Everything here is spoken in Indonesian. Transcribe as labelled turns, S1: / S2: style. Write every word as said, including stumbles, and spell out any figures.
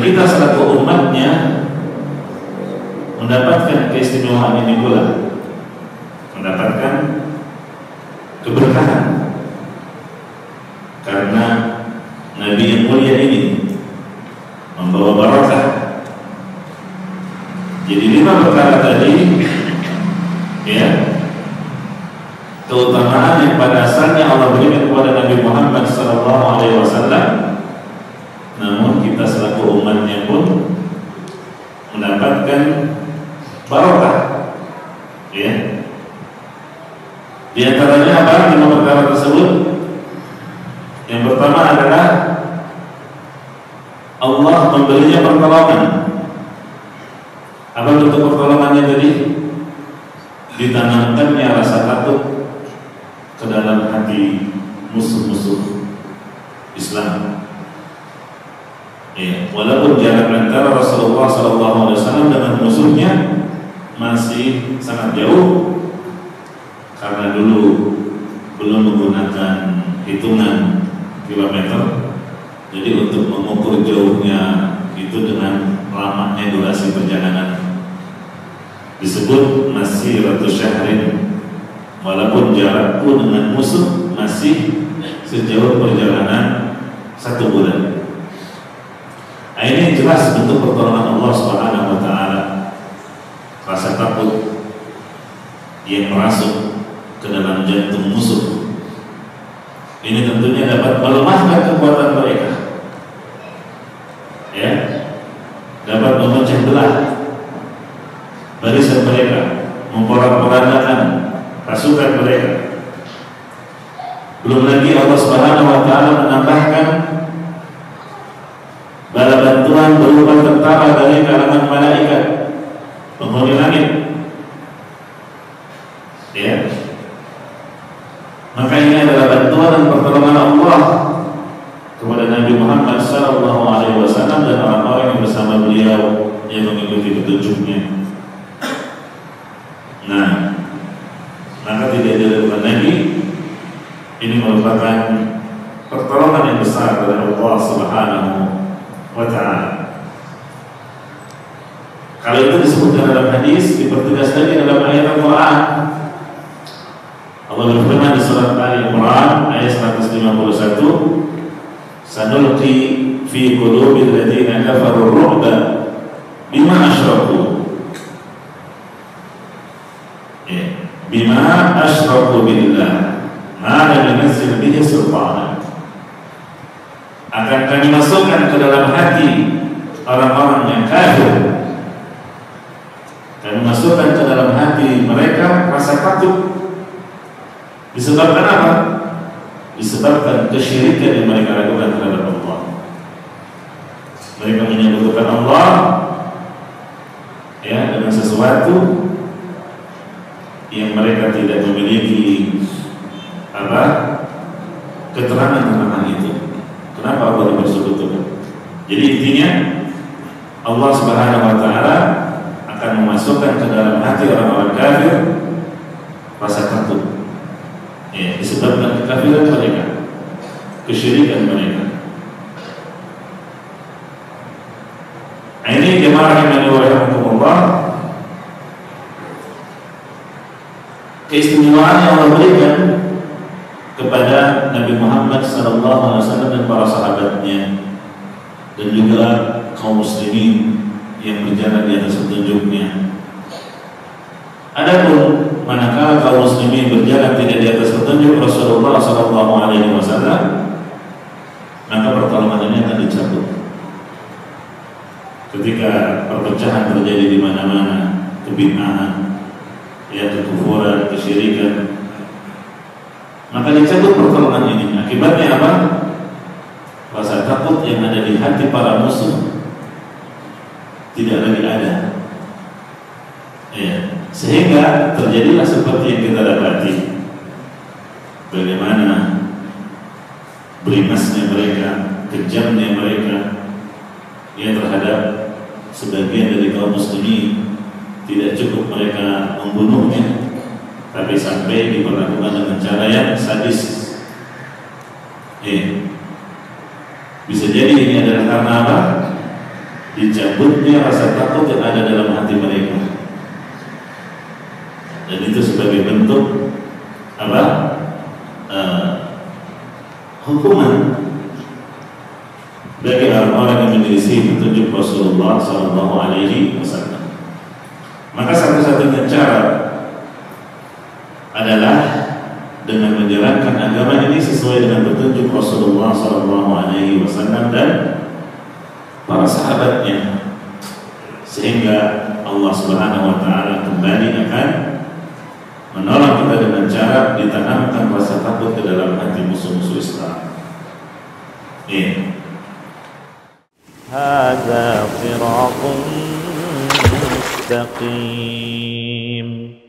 S1: kita selaku umatnya mendapatkan keistimewaan ini pula, mendapatkan keberkahan karena Nabi yang mulia ini membawa barakah. Jadi lima perkara tadi, ya, keutamaan yang pada asalnya Allah berikan kepada Nabi Muhammad Sallallahu Alaihi Wasallam, namun kita selaku umatnya pun mendapatkan barakah, ya. Di antaranya apa? Lima perkara tersebut. Yang pertama adalah Allah memberinya pertolongan. Apa bentuk pertolongannya tadi? Ditanamkannya rasa takut ke dalam hati musuh-musuh Islam. Ya, walaupun jarak antara Rasulullah Sallallahu Alaihi Wasallam dengan musuhnya masih sangat jauh, karena dulu belum menggunakan hitungan kilometer. Jadi untuk mengukur jauhnya itu dengan lamanya durasi perjalanan disebut masiratus syahrin, walaupun jarakku dengan musuh masih sejauh perjalanan satu bulan. Nah, ini jelas bentuk pertolongan Allah Subhanahu wa taala. Rasa takut yang merasuk ke dalam jantung musuh ini tentunya dapat melemahkan kekuatan mereka, ya, dapat memecah belah barisan mereka, memporak-porandakan pasukan mereka. Belum lagi Allah Subhanahu wa taala menambahkan bala bantuan berupa tentara dari kalangan malaikat penghuni langit, ya. Maka ini adalah bantuan dan pertolongan Allah kepada Nabi Muhammad Sallallahu Alaihi Wasallam dan orang-orang yang bersama beliau yang mengikuti petunjuknya. Nah, maka tidak diragukan lagi, ini merupakan pertolongan yang besar dari Allah Subhanahu wa Ta'ala. Kalau itu disebutkan dalam hadis, dipertegas lagi dalam ayat Al-Quran. Allah berfirman di surat Ali Imran ayat seratus lima puluh satu, "Sanulqi fi qulubil ladzina kafaru ar-ru'ba bima asyraku." Ya, bima asyraku billah ma lam yunzil bihi sultanan. Akan kami masukkan ke dalam hati orang-orang yang kafir, kami masukkan ke dalam hati mereka rasa takut. Disebabkan apa? Disebabkan kesyirikan yang mereka lakukan terhadap Allah. Mereka menyebutkan Allah, ya, dengan sesuatu yang mereka tidak memiliki apa keterangan tentang itu. Kenapa Allah bersekutukan? Jadi intinya Allah Subhanahu wa Ta'ala akan memasukkan ke dalam hati orang-orang kafir rasa takut, ya, disebabkan kekafiran mereka, kesyirikan mereka. Ini jemaah yang rahimahumullah, keistimewaan yang Allah berikan kepada Nabi Muhammad Sallallahu Alaihi Wasallam dan para sahabatnya, dan juga kaum muslimin yang berjalan di atas petunjuknya. Adapun manakala kaum muslimin berjalan tidak di atas petunjuk Rasulullah Sallallahu Alaihi Wasallam, maka pertolongan ini akan dicabut. Ketika perpecahan terjadi di mana-mana, kebid'ahan, ya, kekufuran, kesyirikan, maka dicabut pertolongan ini. Akibatnya apa? Rasa takut yang ada di hati para musuh tidak lagi ada, ya. Sehingga terjadilah seperti yang kita dapati, bagaimana beringasnya mereka, kejamnya mereka, ya, terhadap sebagian dari kaum muslimin. Tidak cukup mereka membunuhnya, tapi sampai diperlakukan dengan cara yang sadis. Ya. Bisa jadi ini adalah karena apa? dicabutnya rasa takut yang ada dalam hati mereka, dan itu sebagai bentuk apa? Uh, hukuman bagi orang-orang yang menyelisih petunjuk Rasulullah Sallallahu Alaihi Wasallam. Maka satu-satunya cara adalah dengan menjalankan agama ini sesuai dengan petunjuk Rasulullah Sallallahu Alaihi Wasallam dan para sahabatnya, sehingga Allah Subhanahu Wa Taala kembali akan menolong kita dengan cara ditanamkan rasa takut ke dalam hati musuh-musuh Islam. Ini.
S2: هذا صراط مستقيم